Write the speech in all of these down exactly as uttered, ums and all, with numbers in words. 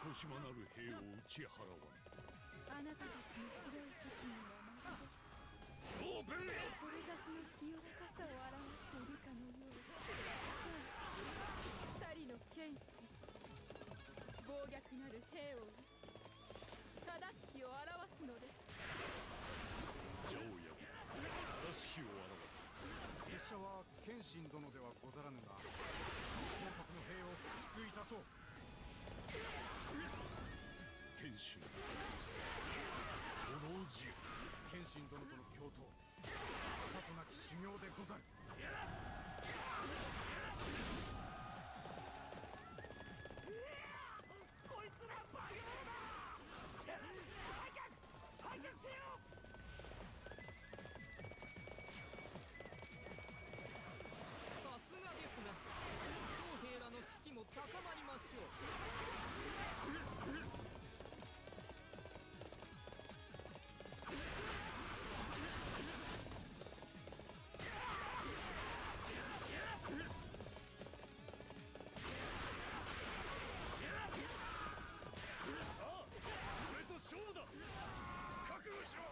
豊島なる兵を打ち払わん。 あなたたちの白い責任はまるオープン。 で志の清らかさを表しているかのよう。さあ、二人の剣士、暴虐なる兵を打ち正しきを表すのです。 邪を破り正しきを表す。 拙者は謙信殿ではござらぬが、皇徳の兵を駆逐いたそう。 謙信、この字。 謙信殿との共闘、後となき修行でござる。 こいつらバカ者だ。退却退却せよ。 さすがですが、将兵らの士気も高まりましょう。 さあ、俺と勝負だ。覚悟しろ。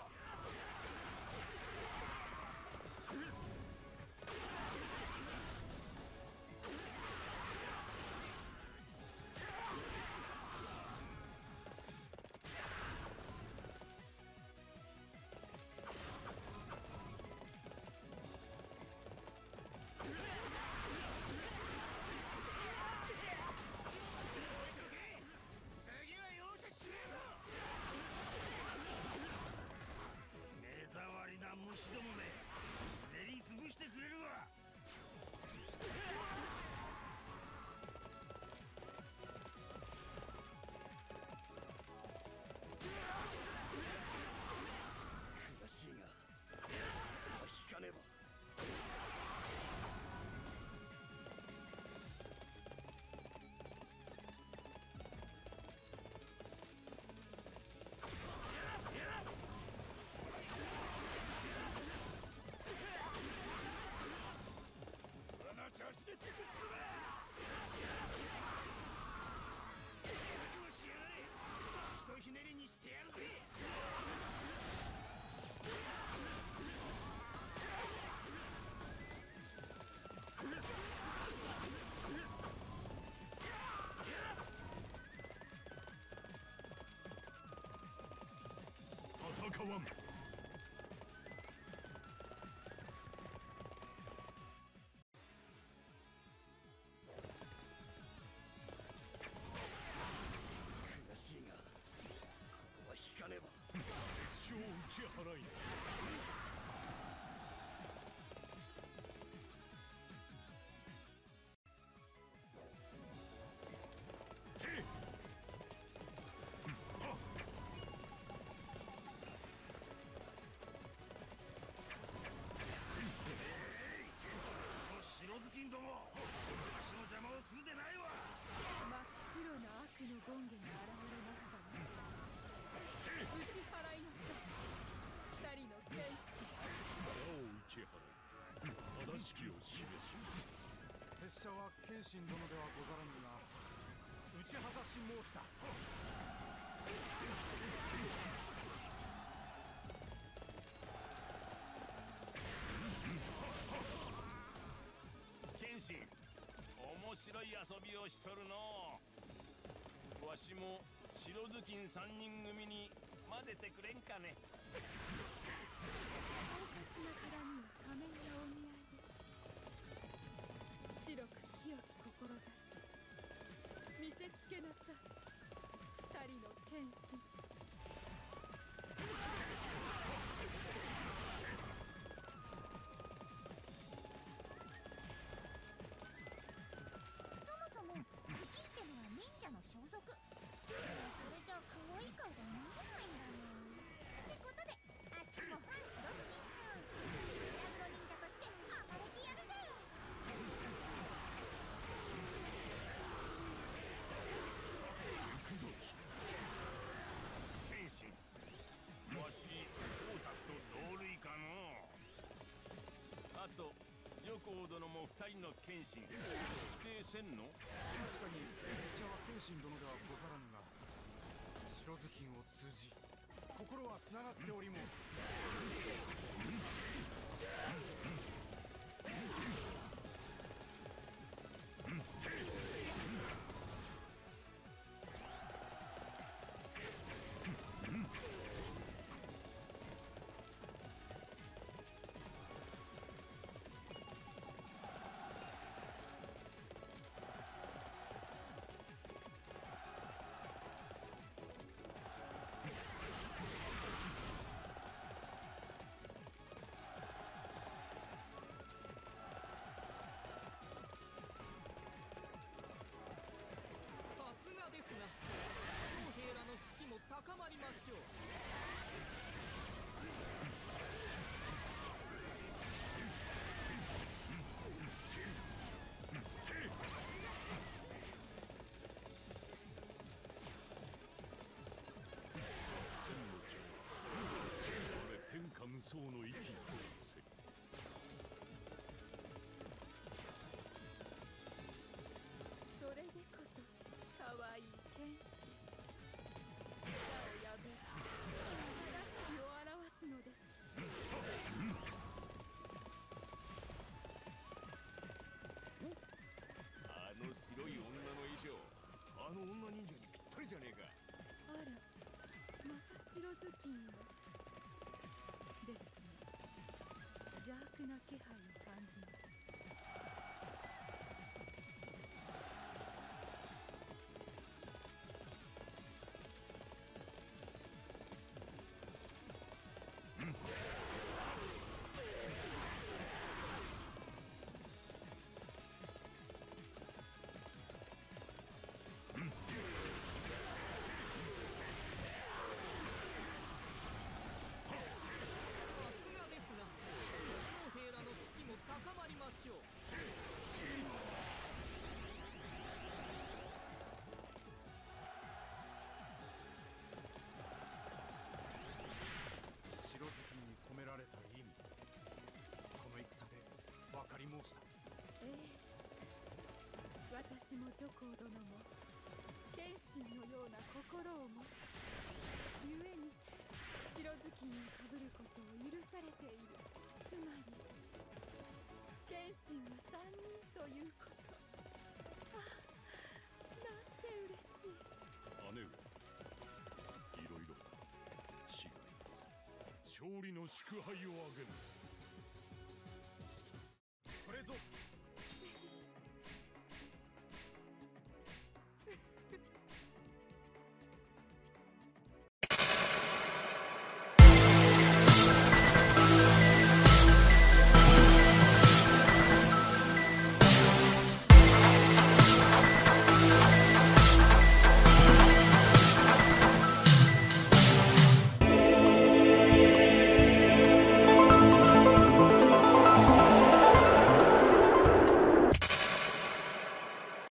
次は容赦しねえぞ。目障りな虫どもめ、練りつぶしてくれるわ。 悔しいが引かねば。 この調子で突き進め。覚悟しやがれ。ひとひねりにしてやるぜ。 戦わん。悔しいがここは引かねば。敵将を打ち払いな。 白ずきんども、わしの邪魔をするでないわ。 真っ黒な悪の権化が現れましたね。打ち払いなさい、二人の剣士。 矢を打ち払い正しきを示しました。 拙者は謙信殿ではござらぬが、打ち果たし申した。 謙信、面白い遊びをしとるのう。わしも白頭巾三人組に混ぜてくれんかね。 狡猾なからには仮面がお似合いです。白く清き志見せつけなさい、二人の剣士。 そもそも月ってのは忍者の装束。それじゃ可愛い顔が見えないんだよ。ってことであっしも反白月さん裏黒忍者として暴れてやるぜ。 行くぞ。 謙信、わし董卓と同類かの。あと女皇殿も二人の謙信否定せんの？ 確かに拙者は謙信殿ではござらぬが、 白頭巾を通じ心はつながっており申す。 さすがですな。将兵らの士気も高まりましょう。 天下無双の息をせ。 それでこそ可愛い剣士。舌を破り正しを表すのです。 あの白い女の衣装、あの女忍者にぴったりじゃねえか。 あら、また白頭巾を。ですが邪悪な気配を感じます。 さすがですな。将兵らの士気も高まりましょう。 白頭巾に込められた意味、この戦で分かり申した。 ええ、私も女皇殿も剣心のような心を持つゆえに白頭巾をかぶることを許されている。つまり剣心が三人ということ。ああ、なんて嬉しい。 姉上、いろいろ違います。勝利の祝杯をあげる。